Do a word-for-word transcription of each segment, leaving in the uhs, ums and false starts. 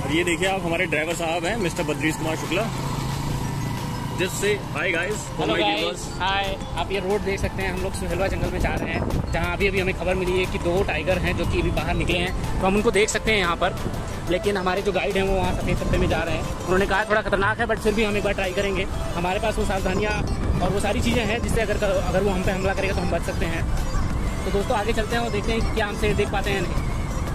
और ये देखिए आप हमारे ड्राइवर साहब हैं मिस्टर बद्रीश कुमार शुक्ला, जिससे hi guys. Hello guys, hi. आप ये रोड देख सकते हैं, हम लोग सुहेलवा जंगल में जा रहे हैं, जहाँ अभी अभी हमें खबर मिली है कि दो टाइगर हैं जो कि अभी बाहर निकले हैं, तो हम उनको देख सकते हैं यहाँ पर। लेकिन हमारे जो गाइड हैं वो वहाँ सफ़ेद पत्ते में जा रहे हैं। उन्होंने कहा थोड़ा खतरनाक है, बट फिर भी हम एक बार ट्राई करेंगे। हमारे पास वो सावधानियाँ और वो सारी चीज़ें हैं जिससे अगर अगर वो हम पे हमला करेगा तो हम बच सकते हैं। तो दोस्तों आगे चलते हैं और देखते हैं कि क्या हमसे देख पाते हैं नहीं।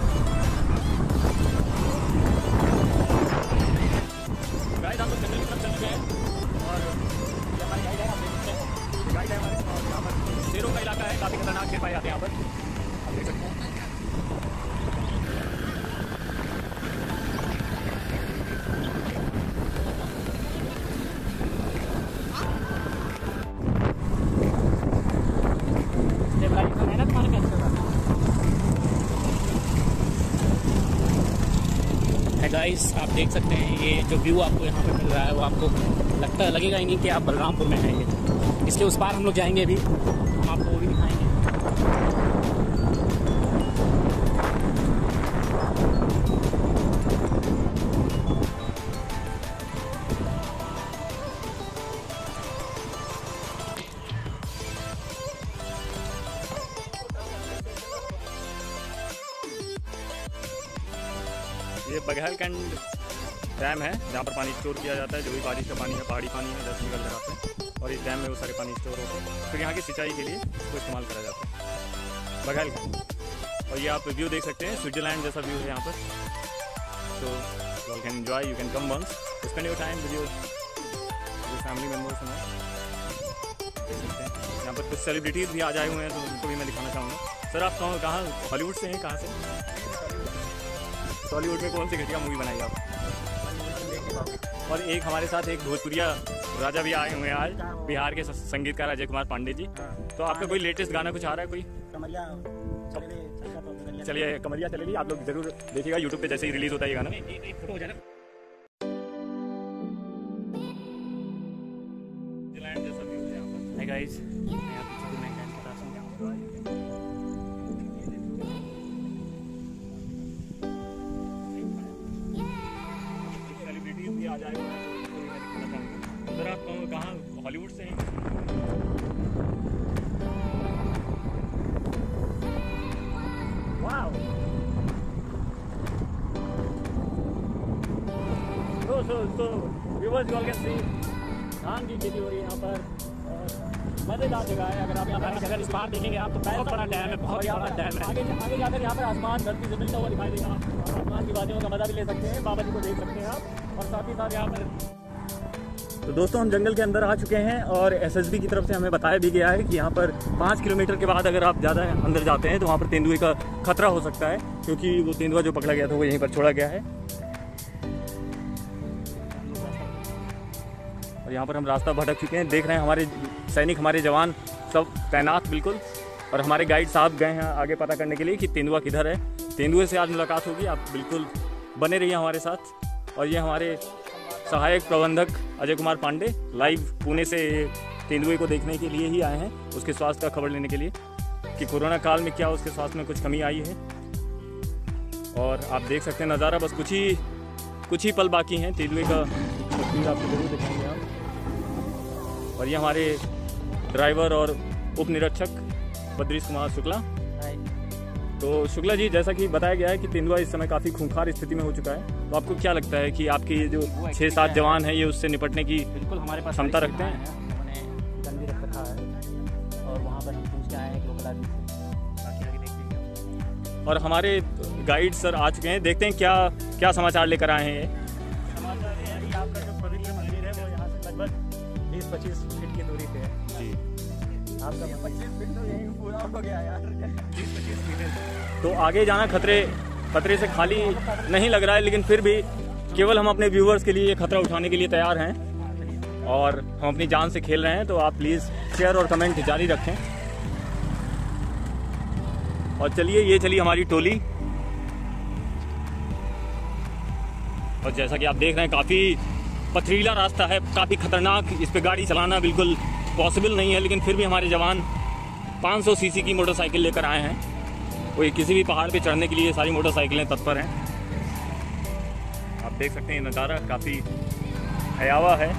गाइड हम लोग जंगल की तरफ चल चुके हैं और हमारे गाइड है, आप देख सकते हैं गाइड है हमारे। और यहाँ पर शेरों का इलाका है, काफ़ी खतरनाक शेर पाए जाते हैं यहाँ पर, आप देख सकते हैं। गाइस आप देख सकते हैं ये जो व्यू आपको यहाँ पे मिल रहा है वो आपको लगता लगेगा ही नहीं कि आप बलरामपुर में हैं। ये इसके उस पार हम लोग जाएंगे अभी, हम आपको वो भी दिखाएंगे। ये बघेलखंड डैम है जहाँ पर पानी स्टोर किया जाता है। जो भी बारिश का पानी है, पहाड़ी पानी है, दस निकल जाते हैं और इस डैम में वो सारे पानी स्टोर होते हैं, फिर यहाँ की सिंचाई के लिए इसको इस्तेमाल करा जाता है, बघेलखंड। और ये आप व्यू देख सकते हैं, स्विट्जरलैंड जैसा व्यू है यहाँ पर। तो you can enjoy, you can come once, spend your time with your family members. देख सकते हैं यहाँ पर कुछ सेलिब्रिटीज़ भी आ जाए हुए हैं, तो उनको भी मैं दिखाना चाहूँगा। सर आप कहाँ कहाँ हॉलीवुड से हैं, कहाँ से? टॉलीवुड में कौन सी घटिया मूवी बनाई आप? और एक हमारे साथ एक भोजपुरिया राजा भी आए हुए हैं आज, बिहार के संगीतकार अजय कुमार पांडे जी। तो आपका कोई लेटेस्ट गाना कुछ आ रहा है कोई? चलिए कमरिया चलेगी, आप लोग जरूर देखिएगा यूट्यूब पे जैसे ही रिलीज होता है ये गाना। गाइस आ जाएगा। सर आप कहाँ हॉलीवुड से हैं? वाओ, तो so so viewers you all can see धान की खेती हो रही है यहाँ पर, मजेदार जगह है। अगर आप यहाँ पर अगर इस बार देखेंगे आप तो बहुत बड़ा डैम है, बहुत बड़ा डैम है। आगे आगे जाकर यहाँ पर आसमान धरती से मिलता हुआ दिखाई देगा, आसमान की वादियों का मजा भी ले सकते हैं, बाबा जी को देख सकते हैं आप, और साथ ही साथ यहाँ पर। तो दोस्तों हम जंगल के अंदर आ चुके हैं और एसएसबी की तरफ से हमें बताया भी गया है कि यहाँ पर पाँच किलोमीटर के बाद अगर आप ज़्यादा अंदर जाते हैं तो वहाँ पर तेंदुए का खतरा हो सकता है, क्योंकि वो तेंदुआ जो पकड़ा गया था वो यहीं पर छोड़ा गया है। और यहाँ पर हम रास्ता भटक चुके हैं, देख रहे हैं हमारे सैनिक, हमारे जवान सब तैनात बिल्कुल, और हमारे गाइड साहब गए हैं आगे पता करने के लिए कि तेंदुआ किधर है। तेंदुए से आज मुलाकात होगी, आप बिल्कुल बने रहिए हमारे साथ। और ये हमारे सहायक प्रबंधक अजय कुमार पांडे लाइव पुणे से तेंदुए को देखने के लिए ही आए हैं, उसके स्वास्थ्य का खबर लेने के लिए कि कोरोना काल में क्या उसके स्वास्थ्य में कुछ कमी आई है। और आप देख सकते हैं नज़ारा, बस कुछ ही कुछ ही पल बाकी हैं, तेंदुए का तस्वीर आपको जरूर दिखाएंगे आप। और ये हमारे ड्राइवर और उप निरीक्षक बद्रीश कुमार शुक्ला। तो शुक्ला जी, जैसा कि बताया गया है कि तेंदुआ इस समय काफ़ी खूंखार स्थिति में हो चुका है, तो आपको क्या लगता है कि आपके जो छः सात जवान हैं ये उससे निपटने की बिल्कुल हमारे पास क्षमता रखते हैं? उन्होंने गन भी रख रखा है और वहाँ पर हम पूछ के आए हैं एक लोकल आदमी से, बाकी आगे देखते हैं। और हमारे गाइड सर आ चुके हैं, देखते हैं क्या क्या समाचार लेकर आए हैं। ये समाचार ये है कि आपका जो पवित्र मंदिर है वो यहाँ से लगभग बीस पच्चीस फीट की दूरी पे है जी। आपका पच्चीस फीट तो यही पूरा हो गया यार, बीस पच्चीस फीट। तो आगे जाना खतरे खतरे से खाली नहीं लग रहा है, लेकिन फिर भी केवल हम अपने व्यूवर्स के लिए ये खतरा उठाने के लिए तैयार हैं और हम अपनी जान से खेल रहे हैं। तो आप प्लीज़ शेयर और कमेंट जारी रखें। और चलिए, ये चली हमारी टोली। और जैसा कि आप देख रहे हैं काफ़ी पथरीला रास्ता है, काफ़ी खतरनाक, इस पे गाड़ी चलाना बिल्कुल पॉसिबल नहीं है, लेकिन फिर भी हमारे जवान पाँच सौ सीसी की मोटरसाइकिल लेकर आए हैं। वो किसी भी पहाड़ पे चढ़ने के लिए सारी मोटरसाइकिलें तत्पर हैं। आप देख सकते हैं नज़ारा काफ़ी हयावा है।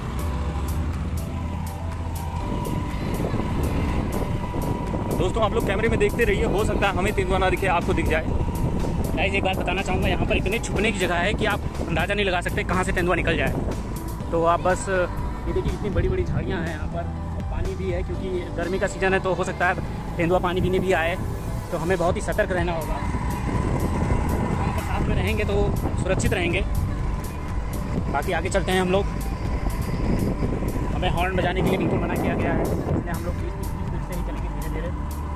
दोस्तों आप लोग कैमरे में देखते रहिए, हो सकता है हमें तेंदुआ ना दिखे, आपको दिख जाए। गाइस एक बात बताना चाहूँगा, यहाँ पर इतने छुपने की जगह है कि आप अंदाज़ा नहीं लगा सकते कहाँ से तेंदुआ निकल जाए। तो आप बस ये देखिए कितनी बड़ी बड़ी झाड़ियाँ हैं यहाँ पर, और पानी भी है क्योंकि गर्मी का सीज़न है, तो हो सकता है तेंदुआ पानी पीने भी आए, तो हमें बहुत ही सतर्क रहना होगा। हम साथ में रहेंगे तो सुरक्षित रहेंगे। बाकी आगे चलते हैं हम लोग। हमें हॉर्न बजाने के लिए बिल्कुल मना किया गया है, इसलिए हम लोग बीस बीस स्पीड से ही चलेंगे धीरे धीरे।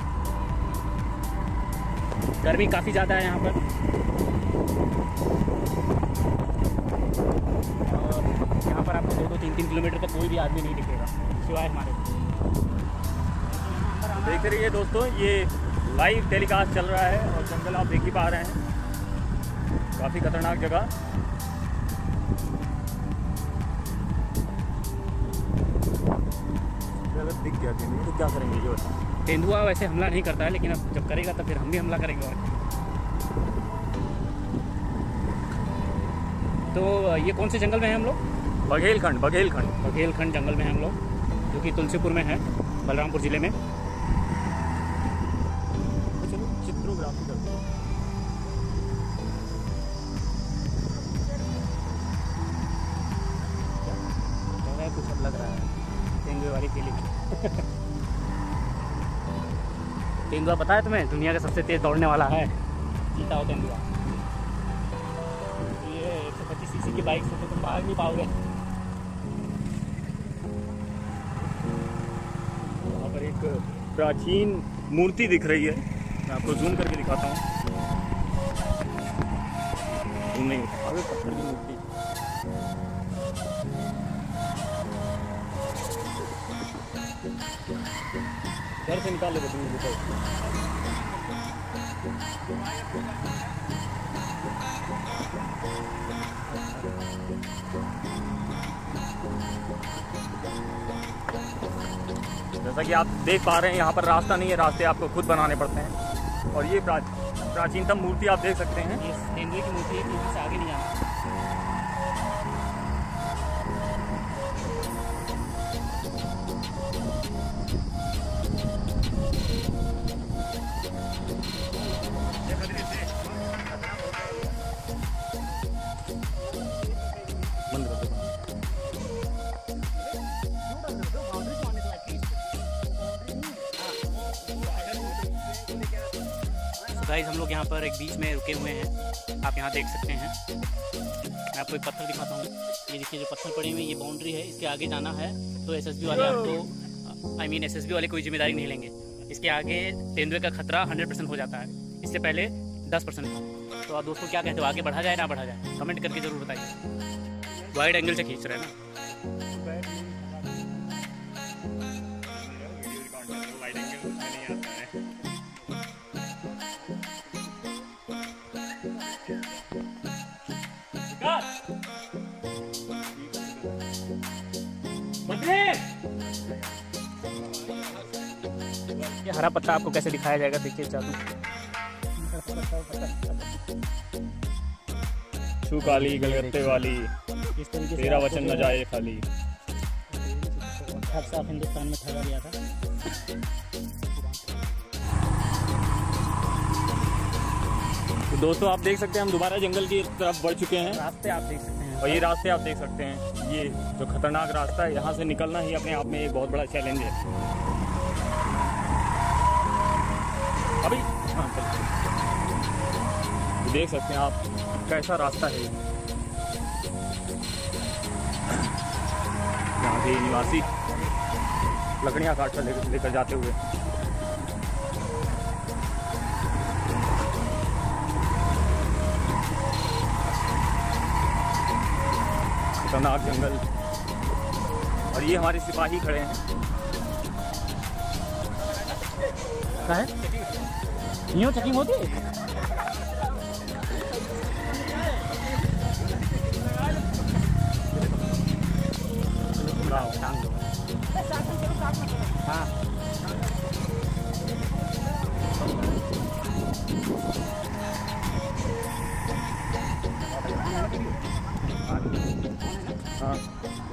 गर्मी काफ़ी ज़्यादा है यहाँ पर, और यहाँ पर आपको दो दो तीन तीन किलोमीटर तक कोई भी आदमी नहीं दिखेगा सिवाय हमारे। देख रहिए दोस्तों, ये लाइव टेलीकास्ट चल रहा है और जंगल आप देख ही पा रहे हैं, काफ़ी खतरनाक जगह। अगर दिख गया तेंदुआ तो क्या करेंगे ये बताओ? तेंदुआ वैसे हमला नहीं करता है, लेकिन अब जब करेगा तो फिर हम भी हमला करेंगे। और तो ये कौन से जंगल में हैं हम लोग? बघेलखंड बघेलखंड बघेलखंड जंगल में हैं हम लोग, जो कि तुलसीपुर में है, बलरामपुर ज़िले में। चलो चित्रोग्राफी करते हैं। कुछ अब लग रहा है तेंदुए वाली फीलिंग। तेंदुआ पता है तुम्हें, दुनिया का सबसे तेज दौड़ने वाला है, चीता हो तेंदुआ। ये एक सौ पच्चीस सीसी की बाइक से तो तुम भाग नहीं पाओगे। वहाँ पर एक प्राचीन मूर्ति दिख रही है, मैं आपको जूम करके दिखाता हूँ। जूम नहीं होता, आगे पत्थर की मूर्ति। घर से निकाल लेते दूर बताओ। जैसा कि आप देख पा रहे हैं, यहाँ पर रास्ता नहीं है, रास्ते आपको खुद बनाने पड़ते हैं। और ये प्रा, प्राचीनतम मूर्ति आप देख सकते हैं। ये तेंदुए की मूर्ति है, से आगे नहीं जाना। गाइस हम लोग यहाँ पर एक बीच में रुके हुए हैं, आप यहाँ देख सकते हैं। मैं आपको एक पत्थर दिखाता हूँ, ये देखिए जो पत्थर पड़े हुए हैं, ये बाउंड्री है, इसके आगे जाना है तो एसएसबी वाले आपको, आई मीन एसएसबी वाले कोई जिम्मेदारी नहीं लेंगे। इसके आगे तेंदुए का खतरा हंड्रेड परसेंट हो जाता है, इससे पहले दस परसेंट था। तो आप दोस्तों क्या कहते हो, आगे बढ़ा जाए ना बढ़ा जाए, कमेंट करके जरूर बताइए। वाइड एंगल से खींच रहे हैं ना। ये हरा पत्ता आपको कैसे दिखाया जाएगा, देखिए चालू। छू काली गलगत्ते वाली, तेरा वचन न जाए खाली। ठग साफ हिंदुस्तान में ठगा गया था। तो दोस्तों आप देख सकते हैं, हम दोबारा जंगल की तरफ बढ़ चुके हैं। रास्ते आप देख सकते हैं, और ये रास्ते आप देख सकते हैं, ये जो खतरनाक रास्ता है, यहाँ से निकलना ही अपने आप में एक बहुत बड़ा चैलेंज है। अभी हाँ चलिए, देख सकते हैं आप कैसा रास्ता है। यहाँ के निवासी लकड़ियाँ काट कर लेकर लेकर जाते हुए। खतरनाक जंगल, और ये हमारे सिपाही खड़े हैं। क्या है? न्यू चेकिंग होती है? हाँ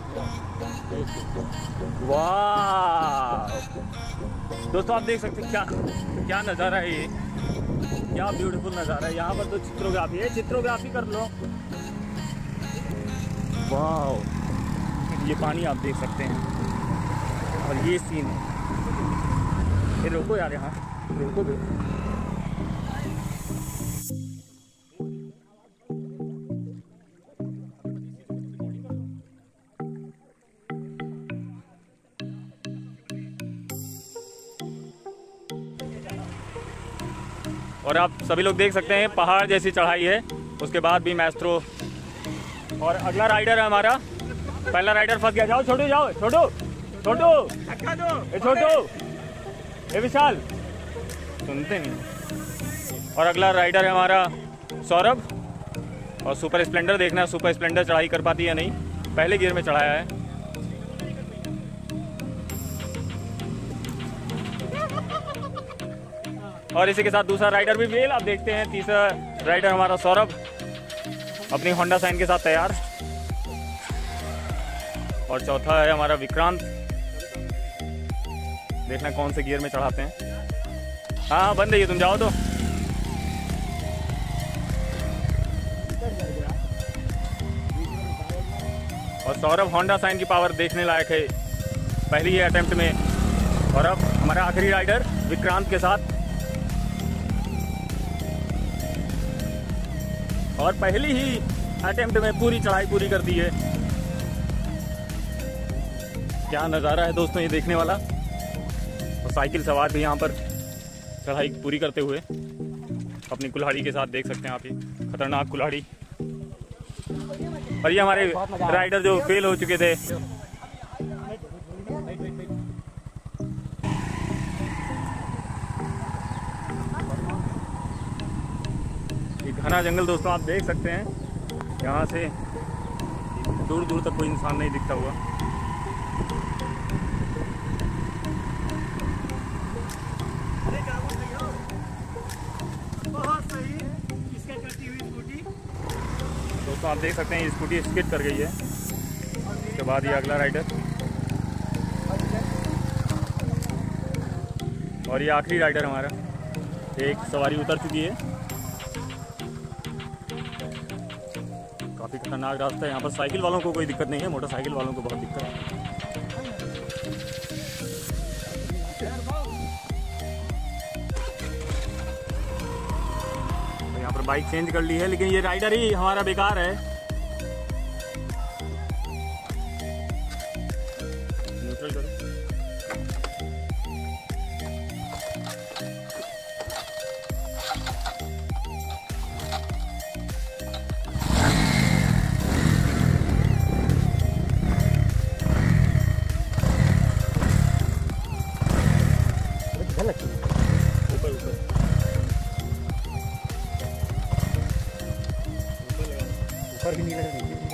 वाह दोस्तों, आप देख सकते हैं क्या क्या नज़ारा है ये, क्या ब्यूटीफुल नज़ारा है। यहाँ पर तो चित्रोग्राफी है, चित्रोग्राफी कर लो। वाह, ये पानी आप देख सकते हैं और ये सीन है। ये रोको यार, यहाँ रोको दो। और आप सभी लोग देख सकते हैं पहाड़ जैसी चढ़ाई है, उसके बाद भी मैस्ट्रो। और अगला राइडर है हमारा, पहला राइडर फंस गया। जाओ छोटू, जाओ छोटू, छोटू ए छोटू ए विशाल, सुनते नहीं। और अगला राइडर है हमारा सौरभ। और सुपर स्प्लेंडर देखना, सुपर स्प्लेंडर चढ़ाई कर पाती है नहीं, पहले गियर में चढ़ाया है। और इसी के साथ दूसरा राइडर भी फेल। आप देखते हैं तीसरा राइडर हमारा सौरभ अपनी होंडा साइन के साथ तैयार। और चौथा है हमारा विक्रांत, देखना कौन से गियर में चढ़ाते हैं। हाँ बंद है ये, तुम जाओ तो। और सौरभ होंडा साइन की पावर देखने लायक है पहली ही अटेम्प्ट में। और अब हमारा आखिरी राइडर विक्रांत के साथ, और पहली ही अटेम्प्ट में पूरी चढ़ाई पूरी कर दी है। क्या नज़ारा है दोस्तों ये देखने वाला। और साइकिल सवार भी यहाँ पर चढ़ाई पूरी करते हुए अपनी कुल्हाड़ी के साथ, देख सकते हैं आप, ये खतरनाक कुल्हाड़ी। और ये हमारे राइडर जो फेल हो चुके थे। घना जंगल दोस्तों आप देख सकते हैं, यहाँ से दूर दूर तक कोई इंसान नहीं दिखता हुआ। दोस्तों आप देख सकते हैं स्कूटी स्किड कर गई है। उसके बाद ये अगला राइडर, और ये आखिरी राइडर हमारा। एक सवारी उतर चुकी है। काफ़ी खतरनाक रास्ता है यहाँ पर। साइकिल वालों को कोई दिक्कत नहीं है, मोटरसाइकिल वालों को बहुत दिक्कत है। तो यहाँ पर बाइक चेंज कर ली है, लेकिन ये राइडर ही हमारा बेकार है। न्यूट्रल करो। ऊपर भी नहीं लग रही है।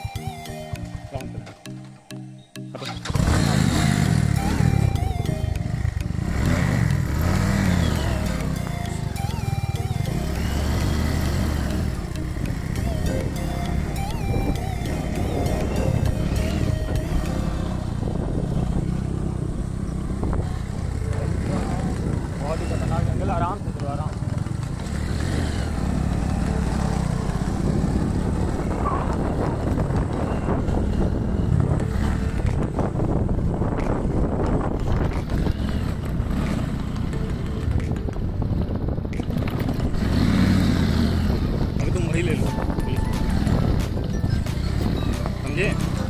बहुत ही खतरनाक जंगल, आराम से चलो, आराम। ले लो समझे।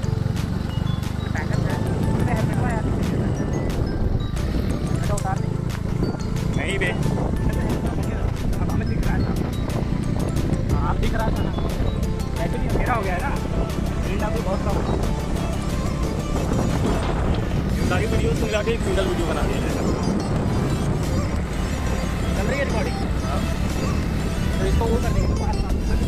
नहीं बे, हमें दिख रहा था, आप दिख रहा था ना, ऐसे भी अंधेरा हो गया है ना, नींद भी बहुत कम है। सारी वीडियो मिला के एक सिंगल वीडियो बना दिया जाएगा। चल रही है रिकॉर्डिंग, तो इसको वो करने के पास।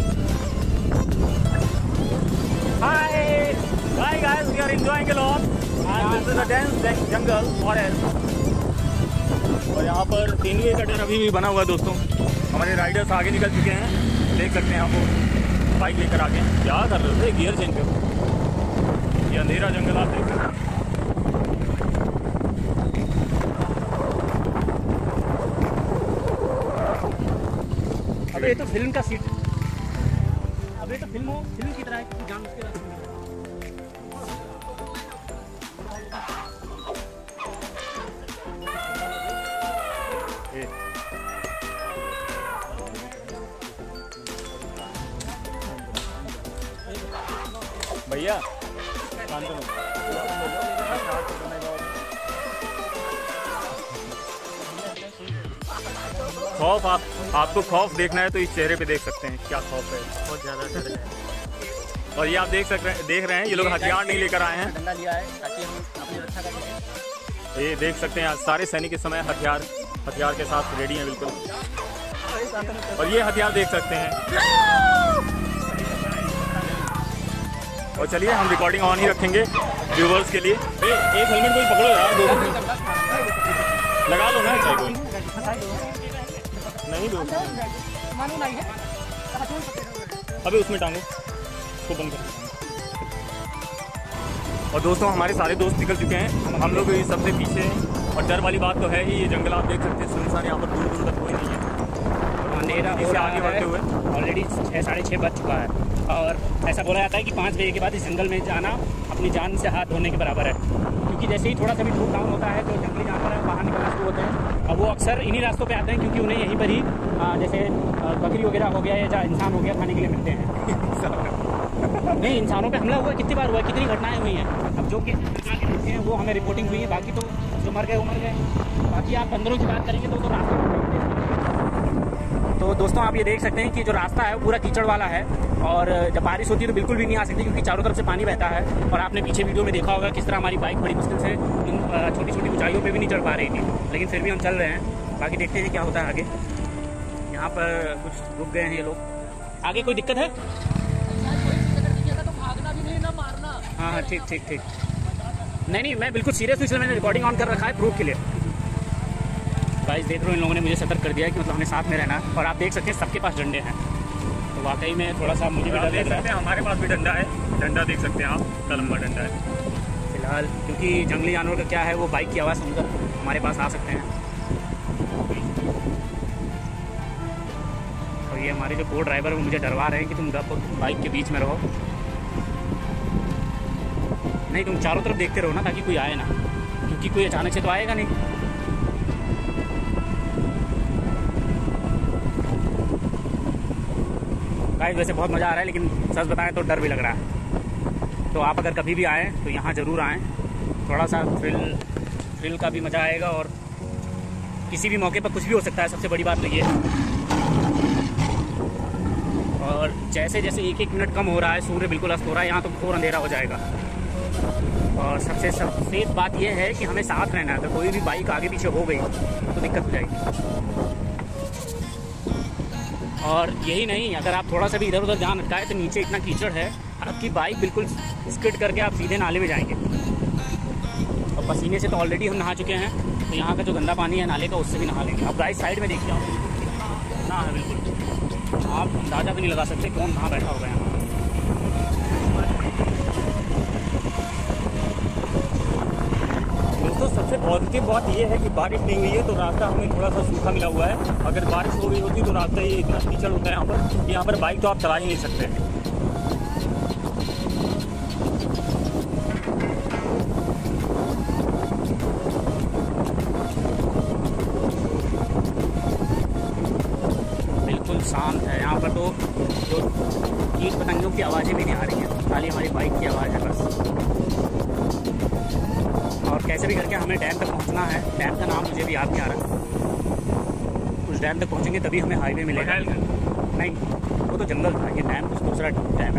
Hi, hi guys, we are enjoying a lot. And this is a dense jungle forest. और यहाँ पर तेंदुए का डर अभी भी बना हुआ है दोस्तों। हमारे राइडर्स आगे निकल चुके हैं, देख सकते हैं आपको, बाइक लेकर आगे। क्या कर रहे थे, गियर चेंज करो। ये अंधेरा जंगल आप देख सकते हैं। अबे ये तो फिल्म का सीट, अबे तो फिल्म हो, फिल्म की तरह है, जान उसके रास्ते में। भैया खौफ, आप आपको खौफ देखना है तो इस चेहरे पे देख सकते हैं क्या खौफ है, बहुत ज़्यादा डर है। और ये आप देख सकते हैं, देख रहे हैं ये लोग हथियार नहीं लेकर आए हैं, डंडा लिया है ताकि हम अपनी रक्षा कर सकें। ये देख सकते हैं सारे सैनिक इस समय हथियार हथियार के साथ रेडी हैं बिल्कुल। और ये हथियार देख सकते हैं। और चलिए हम रिकॉर्डिंग ऑन ही रखेंगे व्यूवर्स के लिए। ए, एक हेलमेट कोई पकड़ो यार, दो लगा लो ना, चाहे कोई नहीं दो अबे उसमें टांगो, उसको बंद कर। और दोस्तों हमारे सारे दोस्त निकल चुके हैं, हम लोग सबसे पीछे हैं। और डर वाली बात तो है ही, ये जंगल आप देख सकते हैं सुनसान, यहाँ पर दूर दूर तक कोई नहीं है। अंधेरा इससे आगे बढ़ते हुए ऑलरेडी छः साढ़े छः बज चुका है और ऐसा बोला जाता है कि पाँच बजे के बाद इस जंगल में जाना अपनी जान से हाथ धोने के बराबर है, क्योंकि जैसे ही थोड़ा सा भी धूप डाउन होता है तो जंगली जानवर बाहर निकलना शुरू होते हैं। और वो अक्सर इन्हीं रास्तों पे आते हैं क्योंकि उन्हें यहीं पर ही जैसे बकरी वगैरह हो गया या इंसान हो गया खाने के लिए मिलते हैं। नहीं, इंसानों पे हमला हुआ कितनी बार हुआ, कितनी घटनाएं हुई हैं। अब जो कि सरकार के मिलते हैं वो हमें रिपोर्टिंग हुई है, बाकी तो जो मर गए वो मर गए। बाकी आप बंदरों की बात करेंगे तो तो रास्ते। तो दोस्तों आप ये देख सकते हैं कि जो रास्ता है वो पूरा कीचड़ वाला है और जब बारिश होती है तो बिल्कुल भी नहीं आ सकती क्योंकि चारों तरफ से पानी बहता है। और आपने पीछे वीडियो में देखा होगा किस तरह हमारी बाइक बड़ी मुश्किल से छोटी छोटी ऊंचाइयों पे भी नहीं चढ़ पा रही थी, लेकिन फिर भी हम चल रहे हैं। बाकी देखते हैं क्या होता है आगे। यहाँ पर कुछ रुक गए हैं ये लोग। आगे कोई दिक्कत है? हाँ हाँ ठीक ठीक ठीक। नहीं नहीं मैं बिल्कुल सीरियस हूँ, इसलिए मैंने रिकॉर्डिंग ऑन कर रखा है प्रूफ के लिए। गाइस देख रहे हो इन लोगों ने मुझे सतर्क कर दिया है कि मतलब हमें साथ में रहना है। और आप देख सकते हैं सबके पास डंडे हैं, तो वाकई में थोड़ा सा मुझे भी डर लग रहा है। हमारे पास भी डंडा है, डंडा देख सकते हैं आप, इतना लंबा डंडा है फिलहाल, क्योंकि जंगली जानवर का क्या है वो बाइक की आवाज़ सुनकर हमारे पास आ सकते हैं। और ये हमारे जो को ड्राइवर है वो मुझे डरवा रहे हैं कि तुम बाइक के बीच में रहो। नहीं, तुम चारों तरफ देखते रहो ना ताकि कोई आए ना, क्योंकि कोई अचानक से तो आएगा नहीं। गाइस वैसे बहुत मज़ा आ रहा है, लेकिन सच बताएं तो डर भी लग रहा है। तो आप अगर कभी भी आएँ तो यहाँ ज़रूर आएँ, थोड़ा सा थ्रिल थ्रिल का भी मज़ा आएगा और किसी भी मौके पर कुछ भी हो सकता है, सबसे बड़ी बात तो ये है। और जैसे जैसे एक एक मिनट कम हो रहा है, सूर्य बिल्कुल अस्त हो रहा है, यहाँ तो घोर अंधेरा हो जाएगा। और सबसे सफेद बात यह है कि हमें साथ रहना है, अगर कोई भी बाइक आगे पीछे हो गई तो दिक्कत हो जाएगी। और यही नहीं, अगर आप थोड़ा सा भी इधर उधर ध्यान हटकाए तो नीचे इतना कीचड़ है, आपकी बाइक बिल्कुल स्किड करके आप सीधे नाले में जाएंगे। और पसीने से तो ऑलरेडी हम नहा चुके हैं, तो यहाँ का जो गंदा पानी है नाले का उससे भी नहा लेंगे। आप राइट साइड में देखिए, आप ना है बिल्कुल, आप अंदाजा भी नहीं लगा सकते कौन कहाँ बैठा होगा यहाँ। दोस्तों सबसे पॉजिटिव बात यह है कि बारिश नहीं हुई है तो रास्ता हमें थोड़ा सा सूखा मिला हुआ है। अगर बारिश हो गई होती तो रास्ता ये इतना कीचड़ होता है यहाँ पर, यहाँ पर बाइक तो आप चला ही नहीं सकते। बिल्कुल शांत है यहाँ पर, तो जो कीट पतंगों की आवाज़ें भी नहीं आ रही हैं, खाली हमारी बाइक की आवाज़ है बस। और कैसे भी करके हमें डैम तक पहुंचना है। डैम का नाम मुझे भी याद नहीं आ रहा। उस डैम तक पहुंचेंगे तभी हमें हाईवे मिलेगा। नहीं, वो तो जंगल था, ये डैम कुछ दूसरा डैम है।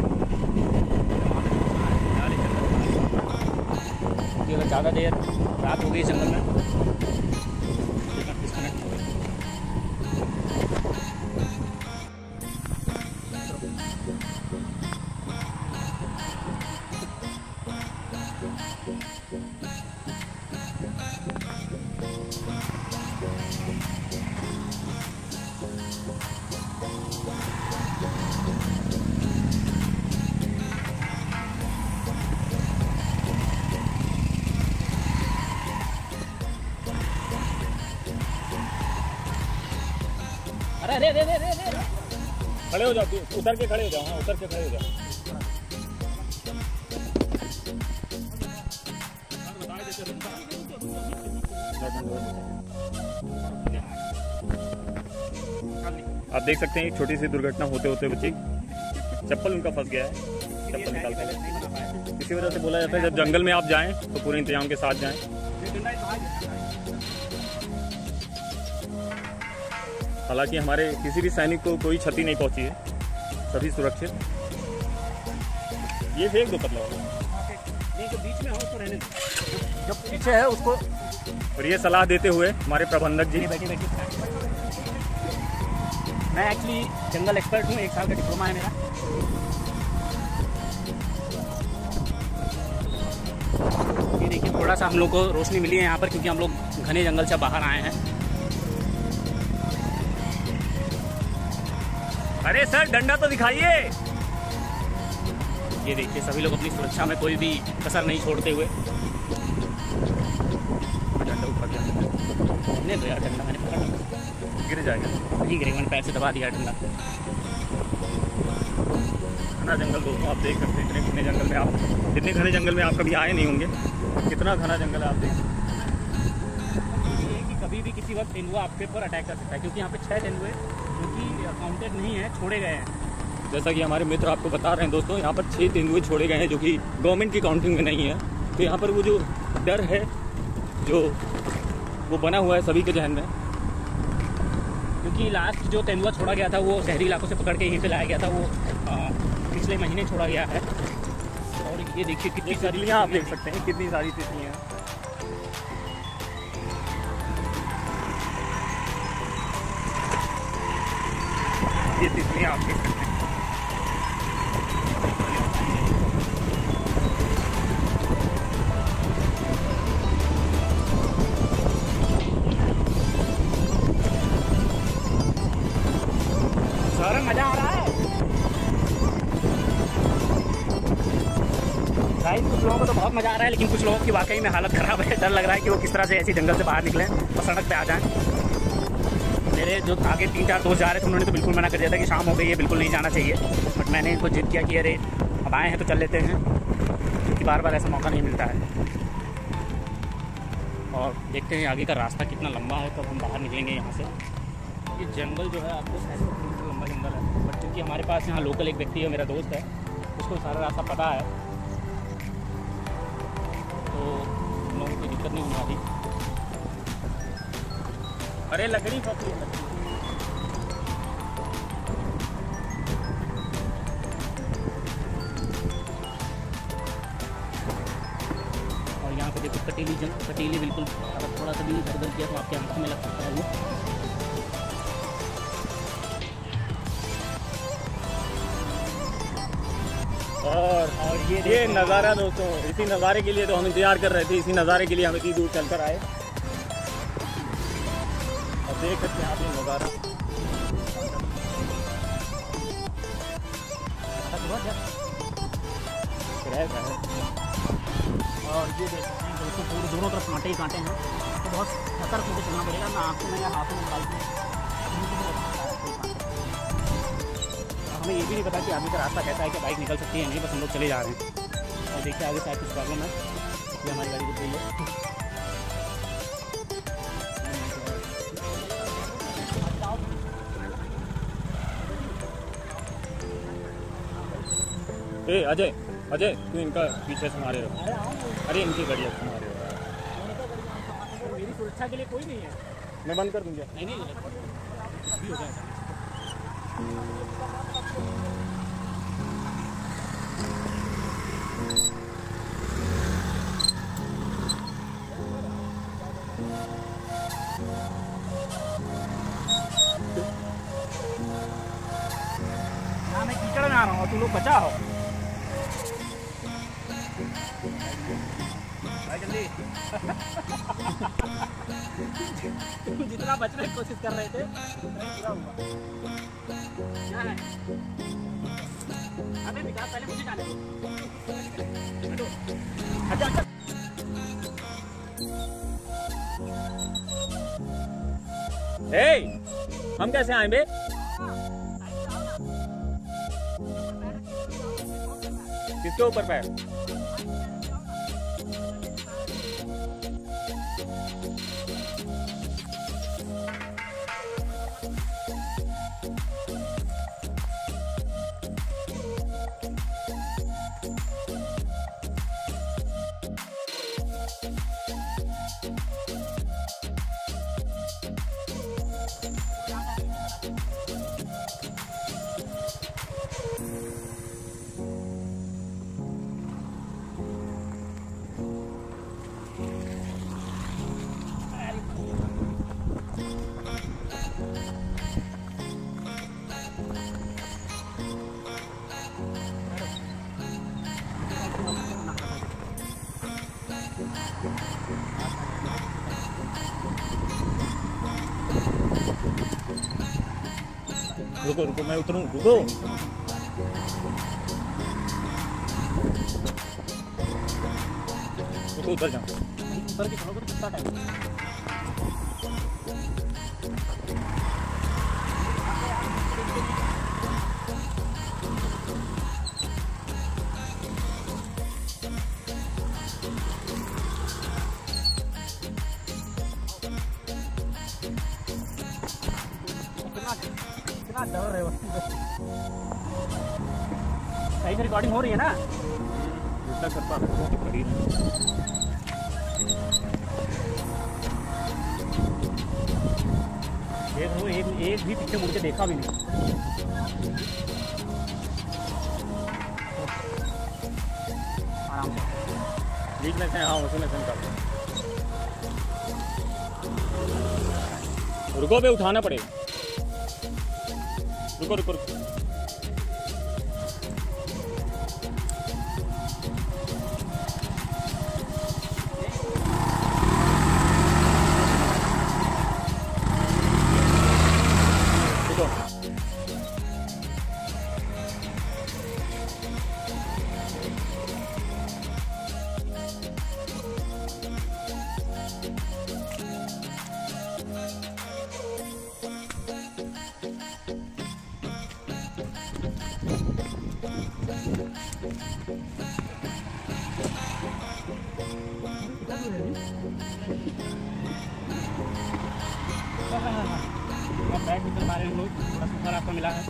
कि अगर ज़्यादा देर रात हो गई जंगल में अरे अरे अरे अरे खड़े हो जाओ, उतर के खड़े हो जाओ। हाँ, उतर के खड़े हो जाओ। आप देख सकते हैं एक छोटी सी दुर्घटना होते होते बच्ची चप्पल उनका फंस गया है, चप्पल निकाल कर। इसी वजह से बोला जाता है जब जंगल में आप जाएं तो पूरे इंतजाम के साथ जाएं। हालांकि हमारे किसी भी सैनिक को कोई क्षति नहीं पहुंची है, सभी सुरक्षित। ये फेंक दो पतला वाला, जो बीच में हो उसको रहने दो, जो पीछे है उसको। और ये सलाह देते हुए हमारे प्रबंधक जी। बैठिए बैठिए। मैं एक्चुअली जंगल एक्सपर्ट हूँ, एक साल का डिप्लोमा है मेरा। ये देखिए थोड़ा सा हम लोग को रोशनी मिली है यहाँ पर, क्योंकि हम लोग घने जंगल से बाहर आए हैं। अरे सर डंडा तो दिखाइए। ये देखिए सभी लोग अपनी सुरक्षा में कोई भी कसर नहीं छोड़ते हुए। डंडा ऊपर नहीं तो यार, डंडा मैंने पकड़ा, गिर जाएगा। नहीं गिरेगा, मैंने पैर से दबा दिया डंडा। घना जंगल दोस्तों आप देख सकते हैं। इतने घने जंगल में आप इतने घने जंगल में आप कभी आए नहीं होंगे। कितना घना जंगल है आप देख सकते हैं। ये कि कभी भी किसी वक्त तेंदुआ आपके ऊपर अटैक कर सकता है, क्योंकि यहाँ पे छह तेंदुए जो कि काउंटेड नहीं है, छोड़े गए हैं। जैसा कि हमारे मित्र आपको बता रहे हैं दोस्तों, यहाँ पर छह तेंदुए छोड़े गए हैं जो कि गवर्नमेंट की काउंटिंग में नहीं है। तो यहाँ पर वो जो डर है जो वो बना हुआ है सभी के जहन में, क्योंकि लास्ट जो तेंदुआ छोड़ा गया था वो शहरी इलाकों से पकड़ के यहीं पे लाया गया था। वो आ, पिछले महीने छोड़ा गया है। और ये देखिए कितनी तितलियाँ आप देख सकते हैं, कितनी सारी तितलियाँ। ये तितलियाँ आप देख सकते हैं। सर मजा आ रहा है। गाइस कुछ लोगों को तो बहुत मजा आ रहा है, लेकिन कुछ लोगों की वाकई में हालत खराब है। डर लग रहा है कि वो किस तरह से ऐसी जंगल से बाहर निकलें और सड़क पे आ जाएं। मेरे जो आगे तीन चार दोस्त जा रहे थे उन्होंने तो बिल्कुल मना कर दिया था कि शाम हो गई है, बिल्कुल नहीं जाना चाहिए। बट मैंने इनको जिद किया कि अरे अब आए हैं तो चल लेते हैं, क्योंकि बार बार ऐसा मौका नहीं मिलता है। और देखते हैं आगे का रास्ता कितना लंबा है, कब हम बाहर निकलेंगे यहाँ से। ये जंगल जो है आपको ऐसे लंबा जंगल है, बट क्योंकि हमारे पास यहाँ लोकल एक व्यक्ति है, मेरा दोस्त है, उसको सारा रास्ता पता है, तो लोगों को दिक्कत नहीं होने वाली। अरे लकड़ी फंसी है। और यहाँ पे देखो कटीली जंग कटीली बिल्कुल, अगर थोड़ा सा भी इधर किया तो आपके आंखों में लग सकता है वो। और, और ये ये नज़ारा दोस्तों, इसी नज़ारे के लिए तो हम इंतजार कर रहे थे। इसी नज़ारे के लिए हम इतनी दूर चलकर आए। और देख सकते हैं आप ये नज़ारा। और ये देख सकते हैं बिल्कुल पूरे दोनों तरफ कांटे ही कांटे हैं, तो बहुत सतर्क होकर चलना पड़ेगा। ना आँखों में या हाथों में डाल के। हमें ये भी नहीं पता कि आगे का रास्ता कैसा है, कि बाइक निकल सकती है नहीं, बस हम लोग चले जा रहे हैं। और देखिए आगे शायद कुछ प्रॉब्लम है, इसलिए हमारी गाड़ी रुक गई है। ए अजय अजय तू इनका पीछे से मारे रहो। अरे इनकी गाड़ी अब मारे रहो। मेरी सुरक्षा के लिए कोई नहीं है। मैं बंद कर दूँगा। नहीं नहीं अभी हो जाएगा। ना मैं कीचड़ में आ रहा हूँ, तू लोग बचा हो। जल्दी जितना बचने की कोशिश कर रहे थे पूरा हुआ। क्या है? अबे विकास पहले मुझे जाने दो। अच्छा अच्छा ए, हम कैसे आए बे? इसके ऊपर पैर। रुको रुको मैं उतरूं, रुको। रुको उतर जाओ, उतर के चलो, कितना टाइम। डर रहे हो सही से रिकॉर्डिंग हो रही है ना? जितना कर पा रही है। एक वो एक एक भी पीछे मुड़ के देखा भी नहीं। आराम से बीच में से, हाँ उसी में से निकाल। रुको पे उठाना पड़ेगा। रुको रुको रुको बैग निकल मारे हम लोग, थोड़ा सा रास्ता मिला है।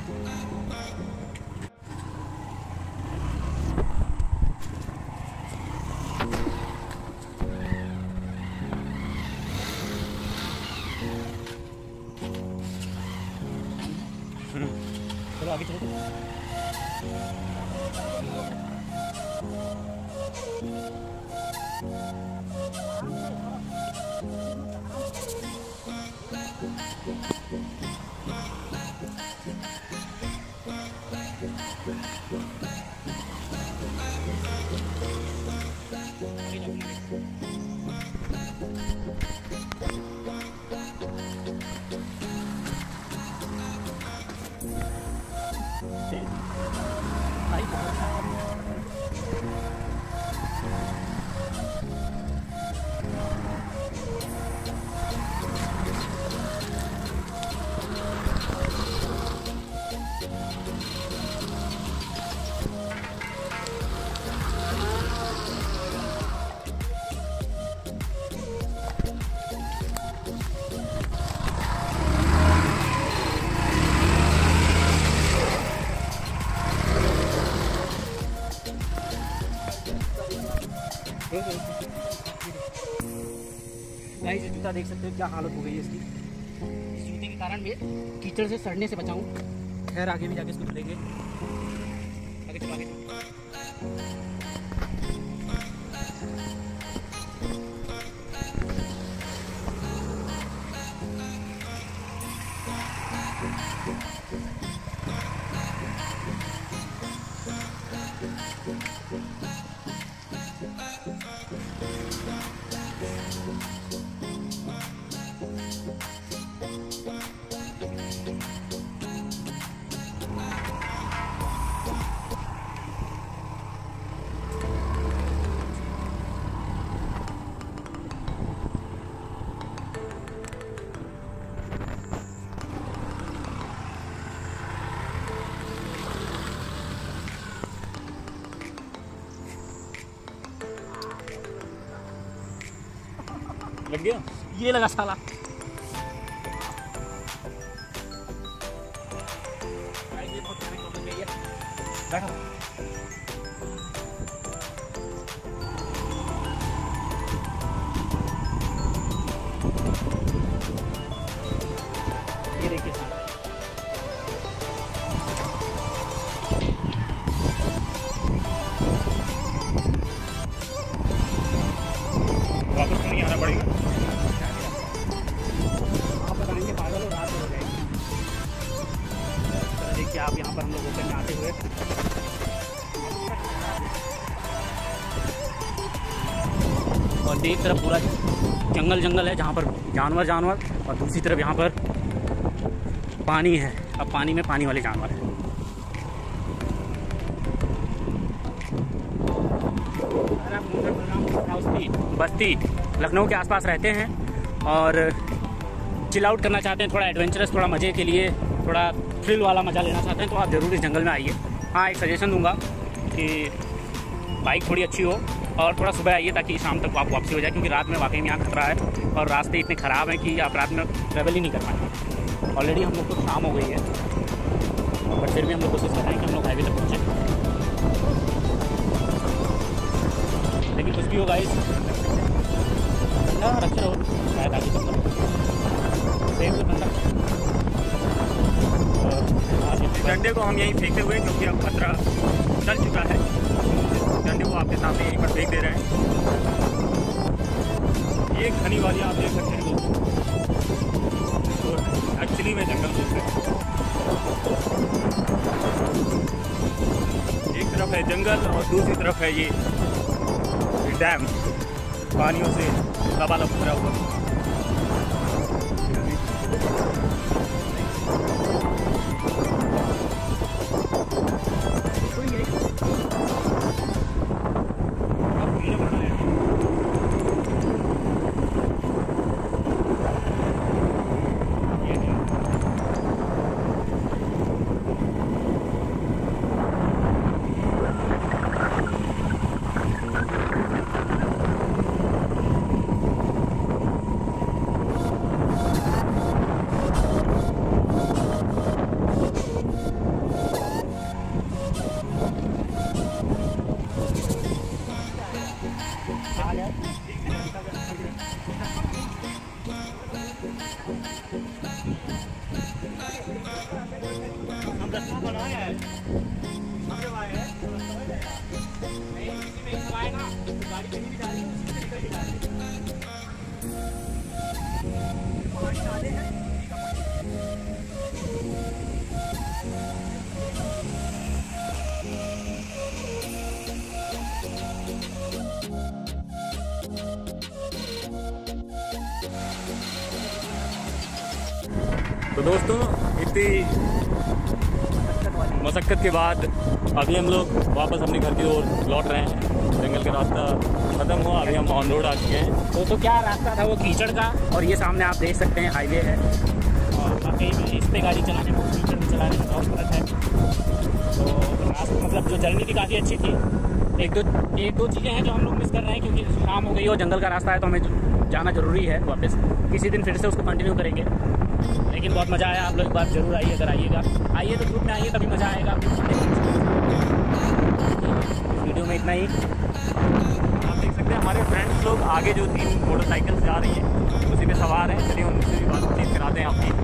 चलो आगे चलो। गाइस ये जूता देख सकते हो क्या हालत हो गई है इसकी। इस जूते के कारण मैं कीचड़ से सड़ने से बचाऊं। खैर आगे भी जाके इसको धुलेंगे। आगे चलो आगे चलो। लग गया? ये लगा साला। ये बहुत बैठो। ये देखिए वापस नहीं आना पड़ेगा। आप बताएंगे पागल और रात हो जाएगी। देखिए आप यहाँ पर हम लोग ओपन में आते हुए और देख तरफ पूरा जंगल जंगल है जहाँ पर जानवर जानवर और दूसरी तरफ यहाँ पर पानी है। अब पानी में पानी वाले जानवर हैं। बस्ती लखनऊ के आसपास रहते हैं और चिल आउट करना चाहते हैं, थोड़ा एडवेंचरस, थोड़ा मज़े के लिए, थोड़ा थ्रिल वाला मज़ा लेना चाहते हैं तो आप ज़रूर इस जंगल में आइए। हाँ, एक सजेशन दूंगा कि बाइक थोड़ी अच्छी हो और थोड़ा सुबह आइए ताकि शाम तक आप वापसी हो जाए, क्योंकि रात में वाकई में यहाँ खतरा है और रास्ते इतने ख़राब हैं कि आप रात में ट्रैवल ही नहीं कर पाएंगे। ऑलरेडी हम लोग को शाम हो गई है बट फिर भी हम लोग कोशिश कर रहे हैं कि हम लोग हाईवे तक पहुँचे, लेकिन कुछ भी होगा इस रखे रहो शायद आगे तक डंडे को हम यहीं फेंकते हुए, क्योंकि अब खतरा चल चुका है, डंडे को आपके सामने यहीं पर फेंक दे रहे हैं। ये घनी वाली आप देख सकते हैं दोस्तों, एक्चुअली में जंगल दोस्तों, एक तरफ है जंगल और दूसरी तरफ है ये डैम, पानियों से लबालब भरा हुआ। तो दोस्तों, इतनी मशक्क़त के बाद अभी हम लोग वापस अपने घर की ओर लौट रहे हैं। जंगल का रास्ता ख़त्म हुआ, अभी हम ऑन रोड आ चुके हैं। दोस्तों, क्या रास्ता था वो कीचड़ का, और ये सामने आप देख सकते हैं हाईवे है और वाकई में इस पे गाड़ी चलाने में, कीचड़ में चलाने में बहुत फर्क है। तो रास्ता मतलब जो जर्नी भी काफ़ी अच्छी थी। एक दो एक दो चीज़ें हैं जो हम लोग मिस कर रहे हैं, क्योंकि शाम हो गई और जंगल का रास्ता है तो हमें जाना ज़रूरी है वापस। किसी दिन फिर से उसको कंटिन्यू करेंगे, लेकिन बहुत मज़ा आया। आप लोग एक बार जरूर आइए, अगर आइएगा आइए तो ग्रुप में आइए, तभी मज़ा आएगा। इस वीडियो में इतना ही। आप देख सकते हैं हमारे फ्रेंड्स लोग आगे जो तीन मोटरसाइकिल से आ रही हैं उसी पे सवार हैं। चलिए उनसे भी बातचीत कराते हैं आपकी।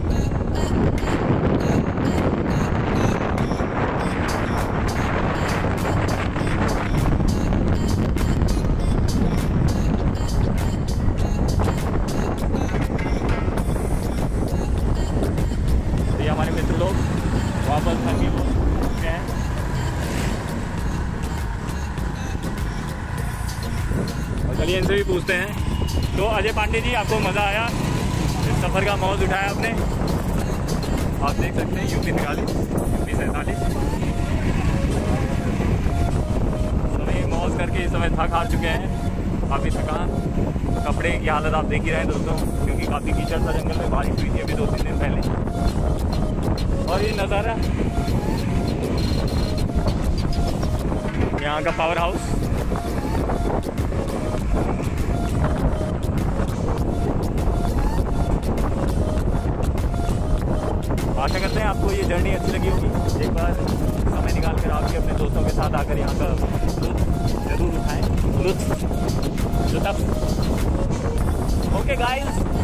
हमारे मित्र लोग वापस घर की ओर चुके हैं। और चलिए इनसे भी पूछते हैं। तो अजय पांडे जी, आपको मज़ा आया? इस सफ़र का मौज उठाया आपने? आप देख सकते हैं यूपी निकाली यूपी सैंतालीस सभी मौज करके इस समय थक हार चुके हैं, काफ़ी थकान। कपड़े की हालत आप देख ही रहे हैं दोस्तों, क्योंकि काफ़ी कीचड़ था जंगल में, बारिश हुई थी अभी दो तीन दिन पहले। और ये नज़ारा यहाँ का पावर हाउस। आपको ये जर्नी अच्छी लगी होगी। एक बार समय निकाल कर आप भी अपने दोस्तों के साथ आकर यहाँ का लुत्फ जरूर उठाएं। लुत्फ लुत्फ ओके गाइस,